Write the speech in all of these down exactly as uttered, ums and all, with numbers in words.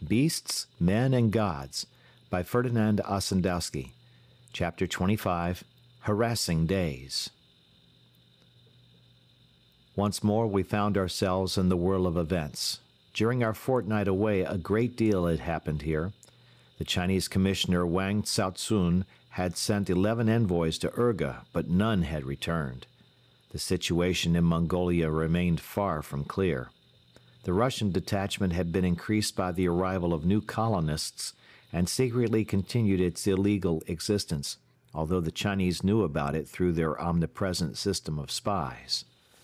Beasts, Men, and Gods by Ferdinand Ossendowski. Chapter twenty-five, Harassing Days. Once more we found ourselves in the whirl of events. During our fortnight away, a great deal had happened here. The Chinese commissioner Wang Tsaotsun had sent eleven envoys to Urga, but none had returned. The situation in Mongolia remained far from clear. The Russian detachment had been increased by the arrival of new colonists and secretly continued its illegal existence, although the Chinese knew about it through their omnipresent system of spies.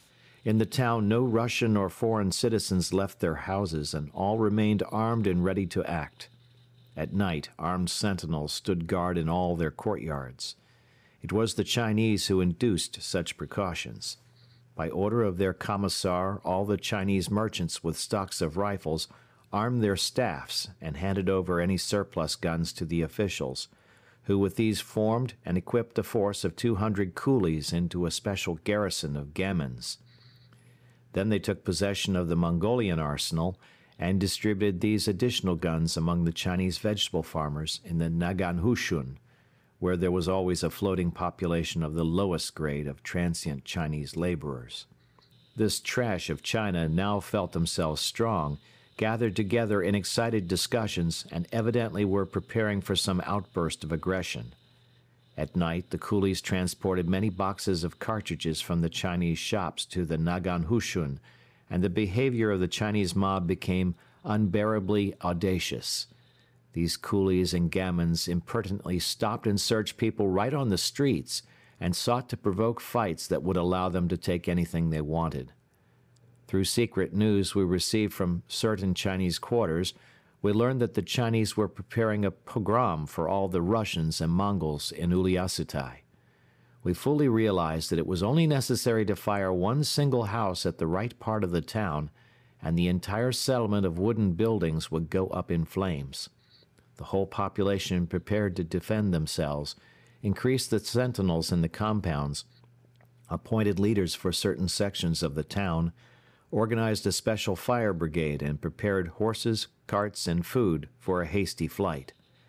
In the town, no Russian or foreign citizens left their houses, and all remained armed and ready to act. At night, armed sentinels stood guard in all their courtyards. It was the Chinese who induced such precautions. By order of their commissar, all the Chinese merchants with stocks of rifles armed their staffs and handed over any surplus guns to the officials, who with these formed and equipped a force of two hundred coolies into a special garrison of gamins. Then they took possession of the Mongolian arsenal and distributed these additional guns among the Chinese vegetable farmers in the Nagan Hushun, where there was always a floating population of the lowest grade of transient Chinese laborers. This trash of China now felt themselves strong, gathered together in excited discussions, and evidently were preparing for some outburst of aggression. At night, the coolies transported many boxes of cartridges from the Chinese shops to the Nagan Hushun, and the behavior of the Chinese mob became unbearably audacious. These coolies and gamins impertinently stopped and searched people right on the streets and sought to provoke fights that would allow them to take anything they wanted. Through secret news we received from certain Chinese quarters, we learned that the Chinese were preparing a pogrom for all the Russians and Mongols in Uliassutai. We fully realized that it was only necessary to fire one single house at the right part of the town, and the entire settlement of wooden buildings would go up in flames. The whole population prepared to defend themselves, increased the sentinels in the compounds, appointed leaders for certain sections of the town, organized a special fire brigade, and prepared horses, carts, and food for a hasty flight.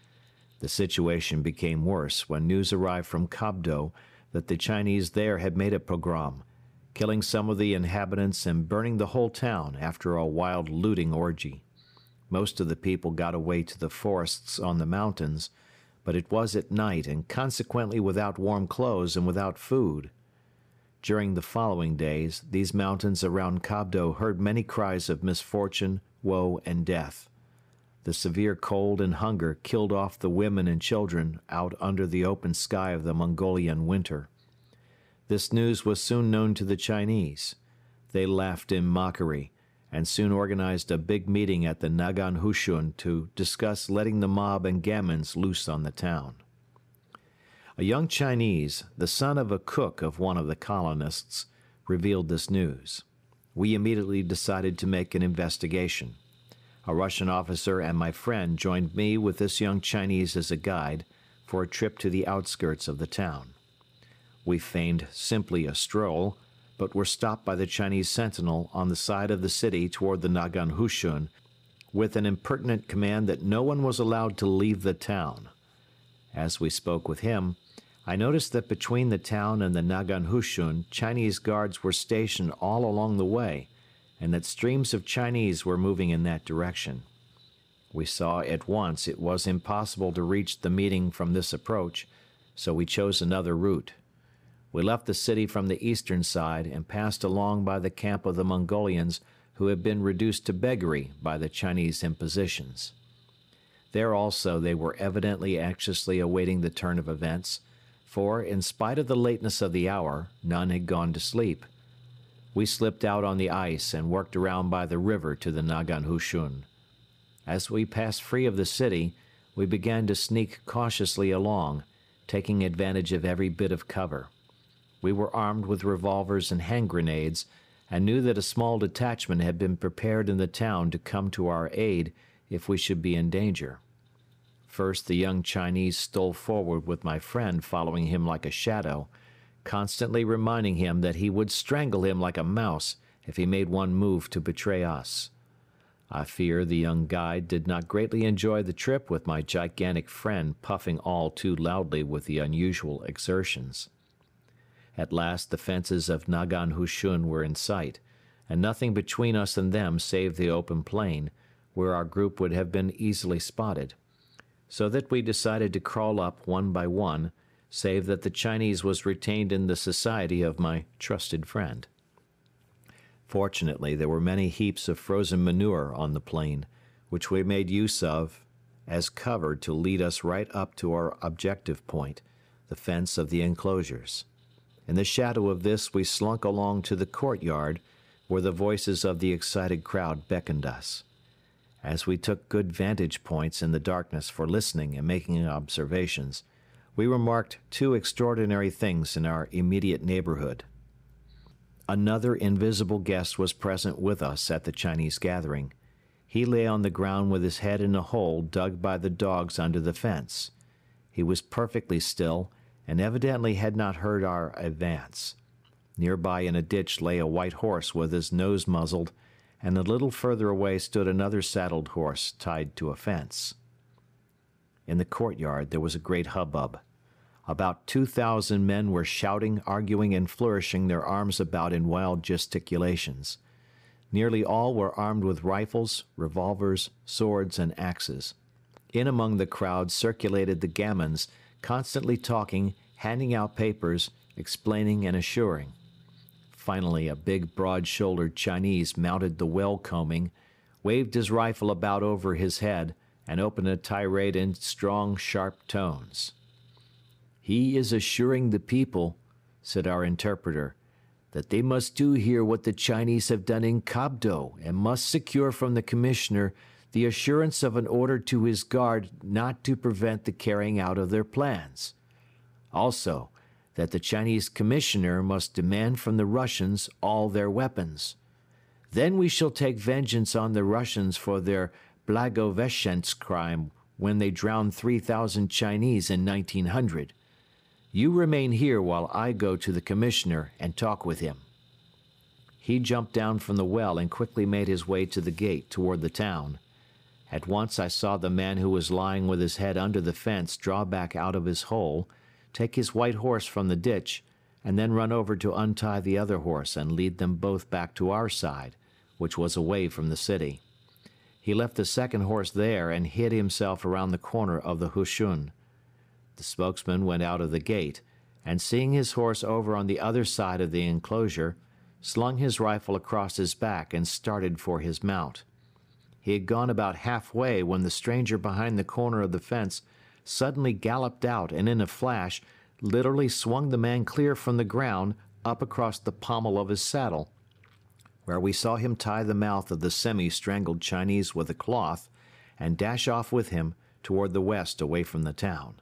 The situation became worse when news arrived from Kobdo that the Chinese there had made a pogrom, killing some of the inhabitants and burning the whole town after a wild looting orgy. Most of the people got away to the forests on the mountains, but it was at night and consequently without warm clothes and without food. During the following days, these mountains around Kobdo heard many cries of misfortune, woe, and death. The severe cold and hunger killed off the women and children out under the open sky of the Mongolian winter. This news was soon known to the Chinese. They laughed in mockery and soon organized a big meeting at the Nagan Hushun to discuss letting the mob and gamins loose on the town. A young Chinese, the son of a cook of one of the colonists, revealed this news. We immediately decided to make an investigation. A Russian officer and my friend joined me with this young Chinese as a guide for a trip to the outskirts of the town. We feigned simply a stroll, but were stopped by the Chinese sentinel on the side of the city toward the Nagan Hushun with an impertinent command that no one was allowed to leave the town. As we spoke with him, I noticed that between the town and the Nagan Hushun, Chinese guards were stationed all along the way, and that streams of Chinese were moving in that direction. We saw at once it was impossible to reach the meeting from this approach, so we chose another route. We left the city from the eastern side and passed along by the camp of the Mongolians who had been reduced to beggary by the Chinese impositions. There also they were evidently anxiously awaiting the turn of events, for, in spite of the lateness of the hour, none had gone to sleep. We slipped out on the ice and worked around by the river to the Nagan Hushun. As we passed free of the city, we began to sneak cautiously along, taking advantage of every bit of cover. We were armed with revolvers and hand grenades, and knew that a small detachment had been prepared in the town to come to our aid if we should be in danger. First, the young Chinese stole forward with my friend following him like a shadow, constantly reminding him that he would strangle him like a mouse if he made one move to betray us. I fear the young guide did not greatly enjoy the trip with my gigantic friend puffing all too loudly with the unusual exertions. At last the fences of Nagan Hushun were in sight, and nothing between us and them save the open plain, where our group would have been easily spotted, so that we decided to crawl up one by one, save that the Chinese was retained in the society of my trusted friend. Fortunately, there were many heaps of frozen manure on the plain, which we made use of as cover to lead us right up to our objective point, the fence of the enclosures. In the shadow of this we slunk along to the courtyard, where the voices of the excited crowd beckoned us. As we took good vantage points in the darkness for listening and making observations, we remarked two extraordinary things in our immediate neighborhood. Another invisible guest was present with us at the Chinese gathering. He lay on the ground with his head in a hole dug by the dogs under the fence. He was perfectly still and evidently had not heard our advance. Nearby in a ditch lay a white horse with his nose muzzled, and a little further away stood another saddled horse tied to a fence. In the courtyard there was a great hubbub. About two thousand men were shouting, arguing, and flourishing their arms about in wild gesticulations. Nearly all were armed with rifles, revolvers, swords, and axes. In among the crowd circulated the gamins, constantly talking, handing out papers, explaining and assuring. Finally, a big, broad-shouldered Chinese mounted the well-combing, waved his rifle about over his head, and opened a tirade in strong, sharp tones. "He is assuring the people," said our interpreter, "that they must do here what the Chinese have done in Kobdo and must secure from the commissioner the assurance of an order to his guard not to prevent the carrying out of their plans. Also, that the Chinese commissioner must demand from the Russians all their weapons. Then we shall take vengeance on the Russians for their Blagoveshchensk crime when they drowned three thousand Chinese in nineteen hundred. You remain here while I go to the commissioner and talk with him." He jumped down from the well and quickly made his way to the gate toward the town. At once I saw the man who was lying with his head under the fence draw back out of his hole, take his white horse from the ditch, and then run over to untie the other horse and lead them both back to our side, which was away from the city. He left the second horse there and hid himself around the corner of the Hushun. The spokesman went out of the gate, and seeing his horse over on the other side of the enclosure, slung his rifle across his back and started for his mount. He had gone about halfway when the stranger behind the corner of the fence suddenly galloped out and in a flash literally swung the man clear from the ground up across the pommel of his saddle, where we saw him tie the mouth of the semi-strangled Chinese with a cloth and dash off with him toward the west away from the town.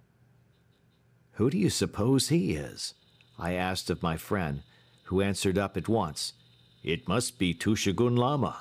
"Who do you suppose he is?" I asked of my friend, who answered up at once, "It must be Tushegoun Lama."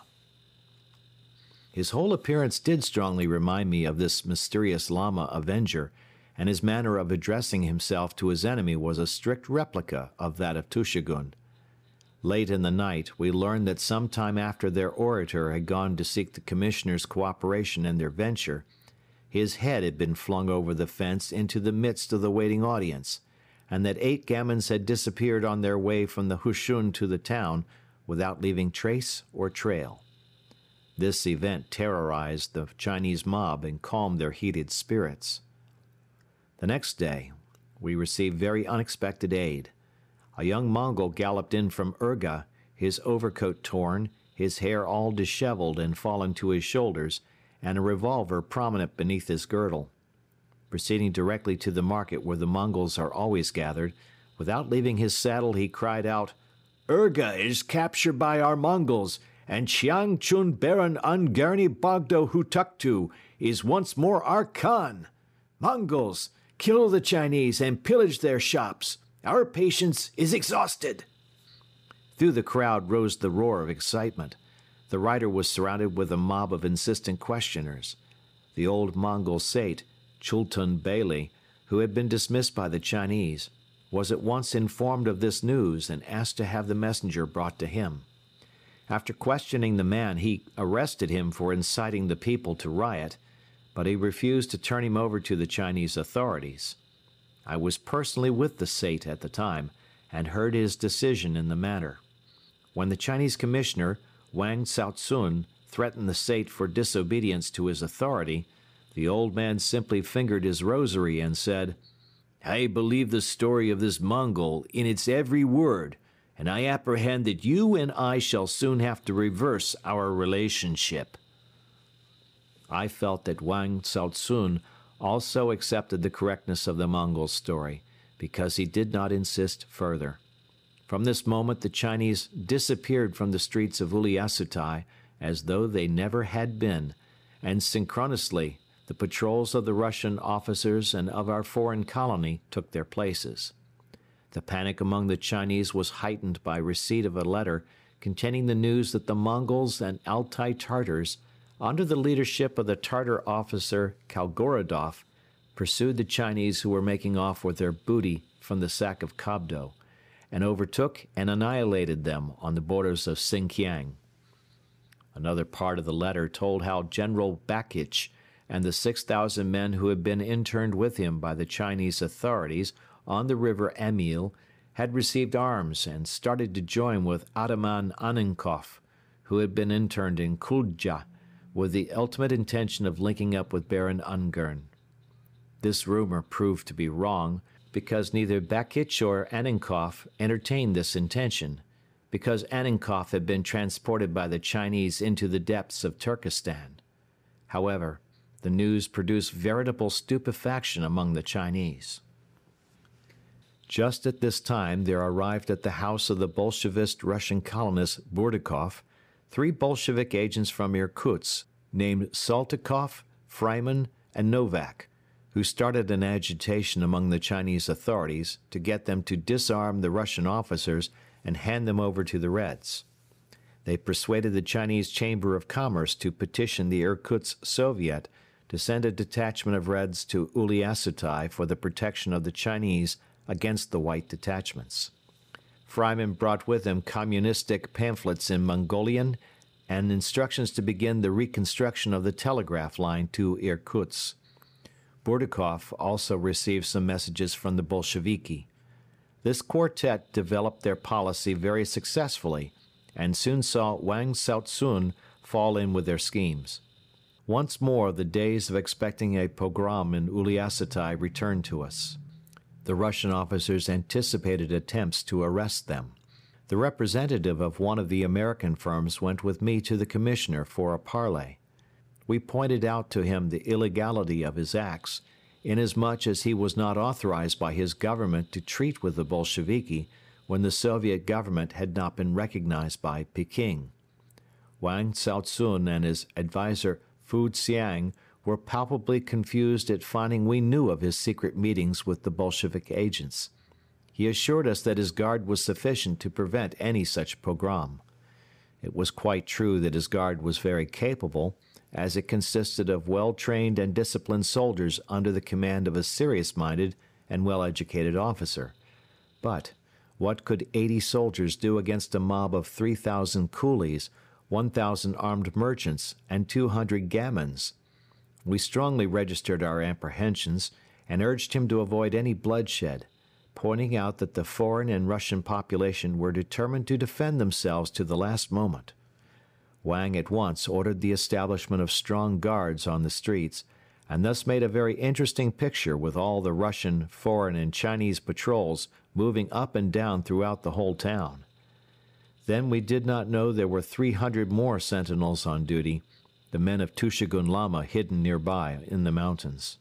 His whole appearance did strongly remind me of this mysterious Lama avenger, and his manner of addressing himself to his enemy was a strict replica of that of Tushegoun. Late in the night, we learned that some time after their orator had gone to seek the commissioner's cooperation in their venture, his head had been flung over the fence into the midst of the waiting audience, and that eight gamins had disappeared on their way from the Hushun to the town without leaving trace or trail. This event terrorized the Chinese mob and calmed their heated spirits. The next day, we received very unexpected aid. A young Mongol galloped in from Urga, his overcoat torn, his hair all disheveled and fallen to his shoulders, and a revolver prominent beneath his girdle. Proceeding directly to the market where the Mongols are always gathered, without leaving his saddle he cried out, "Urga is captured by our Mongols, and Chiang Chun Baron Ungarni Bogdo Hutuktu is once more our Khan. Mongols, kill the Chinese and pillage their shops. Our patience is exhausted." Through the crowd rose the roar of excitement. The rider was surrounded with a mob of insistent questioners. The old Mongol Sait, Chultun Beyli, who had been dismissed by the Chinese, was at once informed of this news and asked to have the messenger brought to him. After questioning the man, he arrested him for inciting the people to riot, but he refused to turn him over to the Chinese authorities. I was personally with the Sait at the time and heard his decision in the matter. When the Chinese commissioner, Wang Xiaotsun, threatened the Sait for disobedience to his authority, the old man simply fingered his rosary and said, "I believe the story of this Mongol in its every word, and I apprehend that you and I shall soon have to reverse our relationship." I felt that Wang Xiaotsun also accepted the correctness of the Mongol's story, because he did not insist further. From this moment the Chinese disappeared from the streets of Uliassutai as though they never had been, and synchronously the patrols of the Russian officers and of our foreign colony took their places. The panic among the Chinese was heightened by receipt of a letter containing the news that the Mongols and Altai Tartars, under the leadership of the Tartar officer Kalgorodov, pursued the Chinese who were making off with their booty from the sack of Kobdo, and overtook and annihilated them on the borders of Xinjiang. Another part of the letter told how General Bakich and the six thousand men who had been interned with him by the Chinese authorities on the river Emil had received arms and started to join with Ataman Annenkov, who had been interned in Kuldja, with the ultimate intention of linking up with Baron Ungern. This rumor proved to be wrong, because neither Bakich or Annenkov entertained this intention, because Annenkov had been transported by the Chinese into the depths of Turkestan. However, the news produced veritable stupefaction among the Chinese. Just at this time there arrived at the house of the Bolshevist Russian colonist Burdakov three Bolshevik agents from Irkutsk named Saltykov, Freiman, and Novak, who started an agitation among the Chinese authorities to get them to disarm the Russian officers and hand them over to the Reds. They persuaded the Chinese Chamber of Commerce to petition the Irkutsk Soviet to send a detachment of Reds to Uliassutai for the protection of the Chinese against the White detachments. Freiman brought with him communistic pamphlets in Mongolian and instructions to begin the reconstruction of the telegraph line to Irkutsk. Burdakov also received some messages from the Bolsheviki. This quartet developed their policy very successfully and soon saw Wang Xiaotsun fall in with their schemes. Once more the days of expecting a pogrom in Uliassutai returned to us. The Russian officers anticipated attempts to arrest them. The representative of one of the American firms went with me to the commissioner for a parley. We pointed out to him the illegality of his acts, inasmuch as he was not authorized by his government to treat with the Bolsheviki when the Soviet government had not been recognized by Peking. Wang Xiaotsun and his advisor Fu Xiang were palpably confused at finding we knew of his secret meetings with the Bolshevik agents. He assured us that his guard was sufficient to prevent any such pogrom. It was quite true that his guard was very capable, as it consisted of well-trained and disciplined soldiers under the command of a serious-minded and well-educated officer. But what could eighty soldiers do against a mob of three thousand coolies, one thousand armed merchants, and two hundred gamins? We strongly registered our apprehensions and urged him to avoid any bloodshed, pointing out that the foreign and Russian population were determined to defend themselves to the last moment. Wang at once ordered the establishment of strong guards on the streets, and thus made a very interesting picture with all the Russian, foreign, and Chinese patrols moving up and down throughout the whole town. Then we did not know there were three hundred more sentinels on duty, the men of Tushegoun Lama hidden nearby in the mountains.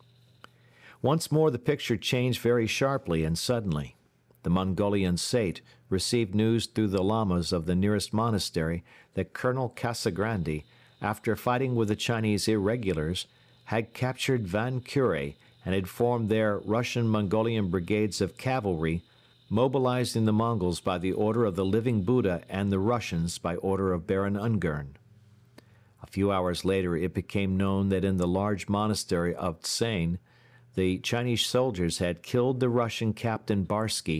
Once more the picture changed very sharply and suddenly. The Mongolian Sait received news through the lamas of the nearest monastery that Colonel Casagrande, after fighting with the Chinese irregulars, had captured Van Kure and had formed there Russian-Mongolian brigades of cavalry, mobilizing the Mongols by the order of the Living Buddha and the Russians by order of Baron Ungern. A few hours later it became known that in the large monastery of Tsain, the Chinese soldiers had killed the Russian Captain Barsky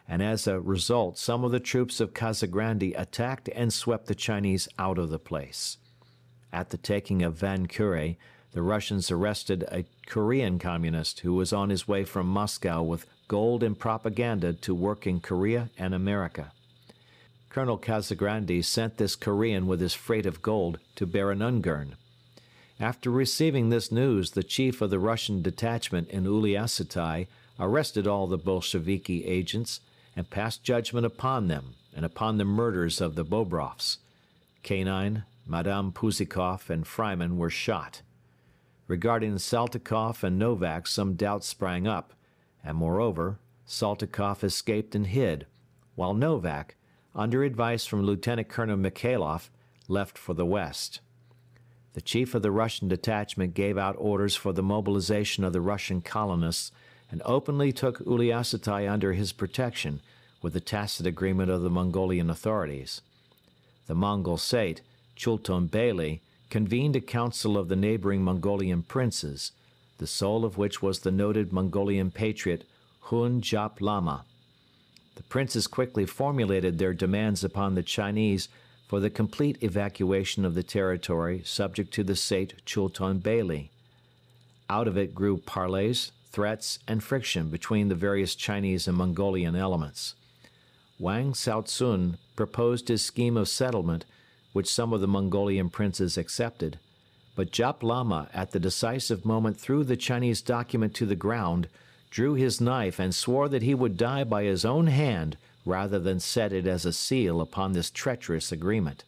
and as a result, some of the troops of Casagrande attacked and swept the Chinese out of the place. At the taking of Van Kure, the Russians arrested a Korean communist who was on his way from Moscow with gold and propaganda to work in Korea and America. Colonel Casagrande sent this Korean with his freight of gold to Baron Ungern. After receiving this news, the chief of the Russian detachment in Uliassutai arrested all the Bolsheviki agents and passed judgment upon them and upon the murders of the Bobrovs. Canine, Madame Puzikov, and Freiman were shot. Regarding Saltykov and Novak, some doubts sprang up, and moreover, Saltykov escaped and hid, while Novak, under advice from Lieutenant Colonel Mikhailov, left for the west. The chief of the Russian detachment gave out orders for the mobilization of the Russian colonists and openly took Uliassutai under his protection, with the tacit agreement of the Mongolian authorities. The Mongol Sait, Chultun Beyli, convened a council of the neighboring Mongolian princes, the soul of which was the noted Mongolian patriot Hun Jap Lama. The princes quickly formulated their demands upon the Chinese for the complete evacuation of the territory subject to the Sait Chultun Beyli. Out of it grew parleys, threats, and friction between the various Chinese and Mongolian elements. Wang Saotsun proposed his scheme of settlement, which some of the Mongolian princes accepted, but Jap Lama at the decisive moment threw the Chinese document to the ground, drew his knife and swore that he would die by his own hand rather than set it as a seal upon this treacherous agreement.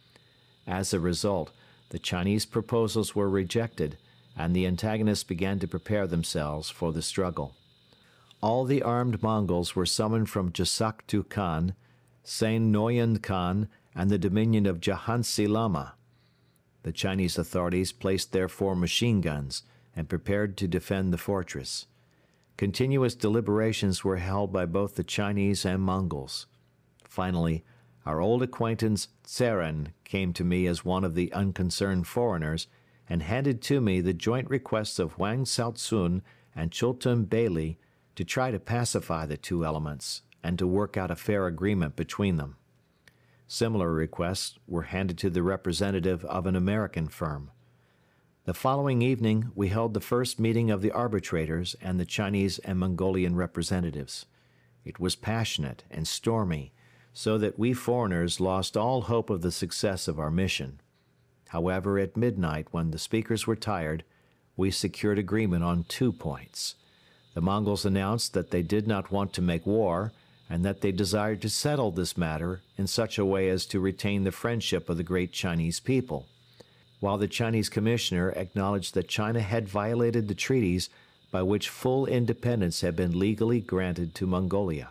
As a result, the Chinese proposals were rejected, and the antagonists began to prepare themselves for the struggle. All the armed Mongols were summoned from Jasaktu Khan, Sain Noyan Khan, and the dominion of Jahansi Lama. The Chinese authorities placed their four machine guns and prepared to defend the fortress. Continuous deliberations were held by both the Chinese and Mongols. Finally, our old acquaintance Tseren came to me as one of the unconcerned foreigners and handed to me the joint requests of Wang Saotsun and Chultun Beyli to try to pacify the two elements and to work out a fair agreement between them. Similar requests were handed to the representative of an American firm. The following evening, we held the first meeting of the arbitrators and the Chinese and Mongolian representatives. It was passionate and stormy, so that we foreigners lost all hope of the success of our mission. However, at midnight, when the speakers were tired, we secured agreement on two points. The Mongols announced that they did not want to make war and that they desired to settle this matter in such a way as to retain the friendship of the great Chinese people, while the Chinese commissioner acknowledged that China had violated the treaties by which full independence had been legally granted to Mongolia.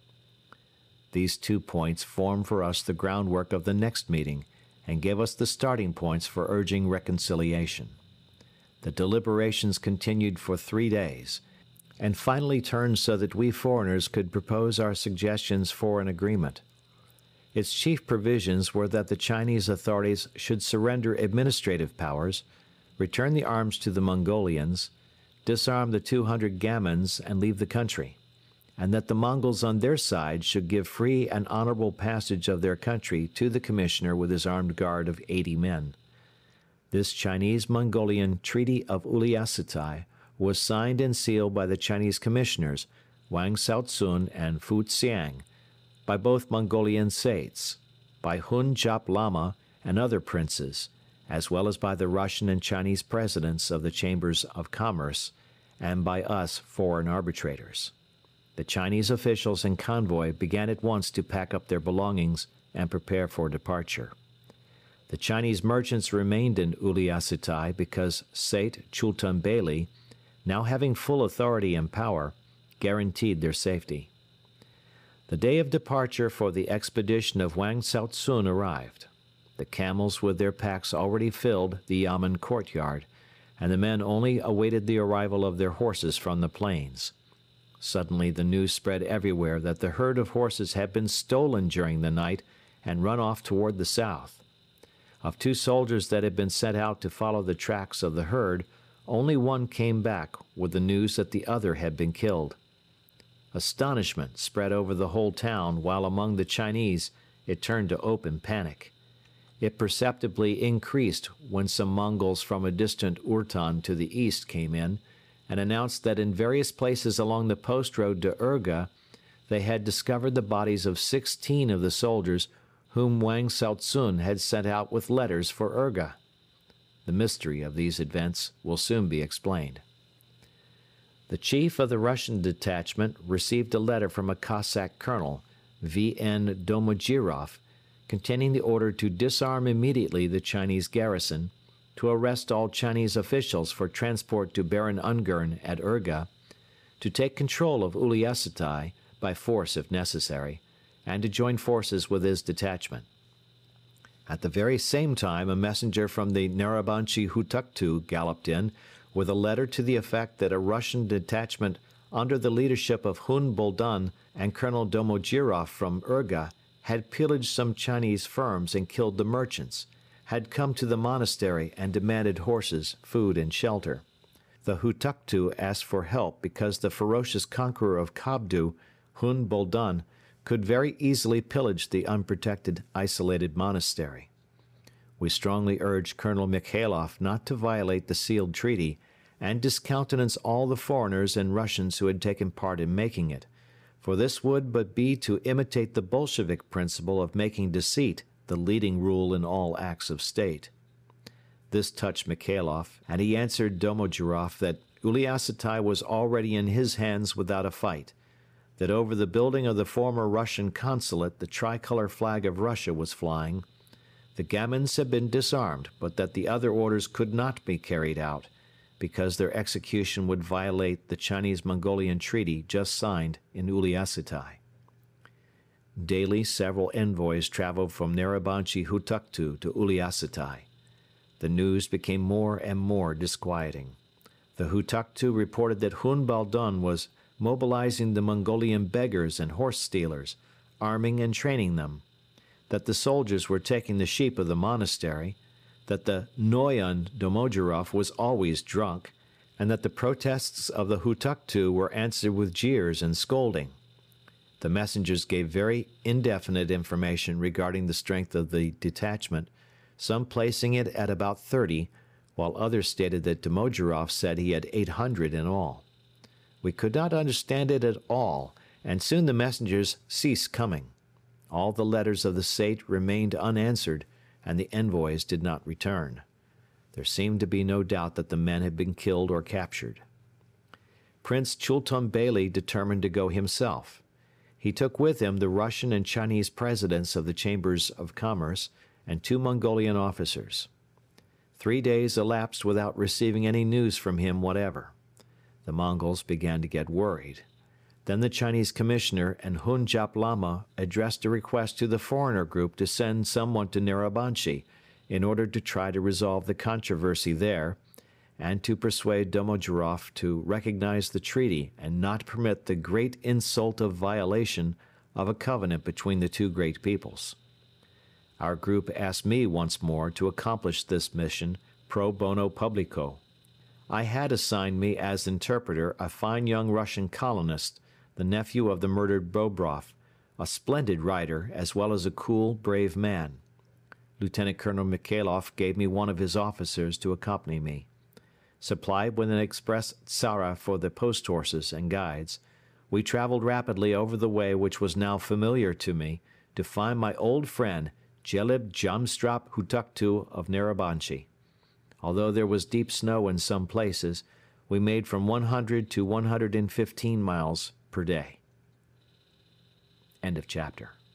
These two points formed for us the groundwork of the next meeting and gave us the starting points for urging reconciliation. The deliberations continued for three days and finally turned so that we foreigners could propose our suggestions for an agreement. Its chief provisions were that the Chinese authorities should surrender administrative powers, return the arms to the Mongolians, disarm the two hundred gamins and leave the country, and that the Mongols on their side should give free and honorable passage of their country to the commissioner with his armed guard of eighty men. This Chinese-Mongolian Treaty of Uliassutai was signed and sealed by the Chinese commissioners, Wang Saotsun and Fu Xiang, by both Mongolian Saits, by Hun Jap Lama and other princes, as well as by the Russian and Chinese presidents of the Chambers of Commerce, and by us foreign arbitrators. The Chinese officials and convoy began at once to pack up their belongings and prepare for departure. The Chinese merchants remained in Uliassutai because Sait Chultun Beyli, now having full authority and power, guaranteed their safety. The day of departure for the expedition of Wang Saotsun arrived. The camels with their packs already filled the Yamen courtyard, and the men only awaited the arrival of their horses from the plains. Suddenly the news spread everywhere that the herd of horses had been stolen during the night and run off toward the south. Of two soldiers that had been sent out to follow the tracks of the herd, only one came back with the news that the other had been killed. Astonishment spread over the whole town, while among the Chinese it turned to open panic. It perceptibly increased when some Mongols from a distant Urtan to the east came in and announced that in various places along the post road to Urga they had discovered the bodies of sixteen of the soldiers whom Wang Tsao-tsun had sent out with letters for Urga. The mystery of these events will soon be explained. The chief of the Russian detachment received a letter from a Cossack colonel, V N Domodjirov, containing the order to disarm immediately the Chinese garrison, to arrest all Chinese officials for transport to Baron Ungern at Urga, to take control of Uliassutai, by force if necessary, and to join forces with his detachment. At the very same time a messenger from the Narabanchi Hutuktu galloped in with a letter to the effect that a Russian detachment under the leadership of Hun Boldon and Colonel Domodjirov from Urga had pillaged some Chinese firms and killed the merchants, had come to the monastery and demanded horses, food and shelter. The Hutuktu asked for help because the ferocious conqueror of Kobdo, Hun Boldon, could very easily pillage the unprotected, isolated monastery. We strongly urged Colonel Mikhailov not to violate the sealed treaty and discountenance all the foreigners and Russians who had taken part in making it, for this would but be to imitate the Bolshevik principle of making deceit the leading rule in all acts of state. This touched Mikhailov, and he answered Domodjirov that Uliassutai was already in his hands without a fight, that over the building of the former Russian consulate the tricolor flag of Russia was flying. The gamins had been disarmed, but that the other orders could not be carried out, because their execution would violate the Chinese-Mongolian treaty just signed in Uliassutai. Daily several envoys traveled from Narabanchi Hutuktu to Uliassutai. The news became more and more disquieting. The Hutuktu reported that Hun Boldon was mobilizing the Mongolian beggars and horse stealers, arming and training them, that the soldiers were taking the sheep of the monastery, that the Noyon Domodjirov was always drunk, and that the protests of the Hutuktu were answered with jeers and scolding. The messengers gave very indefinite information regarding the strength of the detachment, some placing it at about thirty, while others stated that Domodjirov said he had eight hundred in all. We could not understand it at all, and soon the messengers ceased coming. All the letters of the Sait remained unanswered, and the envoys did not return. There seemed to be no doubt that the men had been killed or captured. Prince Chultun Beyli determined to go himself. He took with him the Russian and Chinese presidents of the Chambers of Commerce and two Mongolian officers. Three days elapsed without receiving any news from him whatever. The Mongols began to get worried. Then the Chinese commissioner and Hun Jap Lama addressed a request to the foreigner group to send someone to Narabanchi in order to try to resolve the controversy there and to persuade Domodjirov to recognize the treaty and not permit the great insult of violation of a covenant between the two great peoples. Our group asked me once more to accomplish this mission pro bono publico. I had assigned me as interpreter a fine young Russian colonist, the nephew of the murdered Bobrov, a splendid rider as well as a cool, brave man. Lieutenant Colonel Mikhailov gave me one of his officers to accompany me. Supplied with an express tsara for the post horses and guides, we traveled rapidly over the way which was now familiar to me to find my old friend Jelib Jamstrap Hutuktu of Narabanchi. Although there was deep snow in some places, we made from one hundred to one hundred fifteen miles per day. End of chapter.